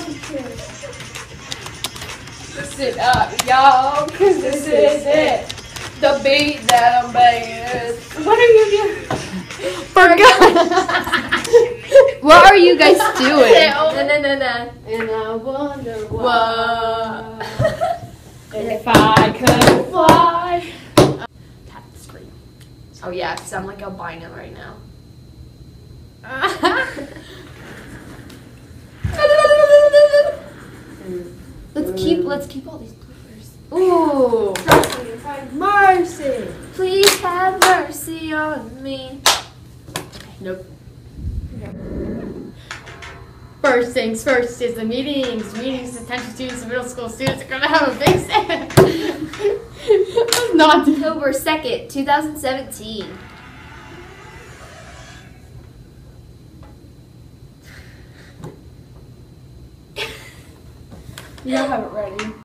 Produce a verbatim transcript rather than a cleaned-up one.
Listen up, y'all, cause this is it. The beat that I'm banging. What are you doing? Forgot. What are you guys doing? Na na na na. And I wonder why. If I could fly. Tap the screen. Oh yeah, cause I'm like albino right now. Let's keep. Let's keep all these bloopers. Ooh. Mercy. Please have mercy on me. Nope. First things first is the meetings. Meetings, attention students and middle school students are gonna have a big say. That's not October second, two thousand seventeen. You don't have it ready.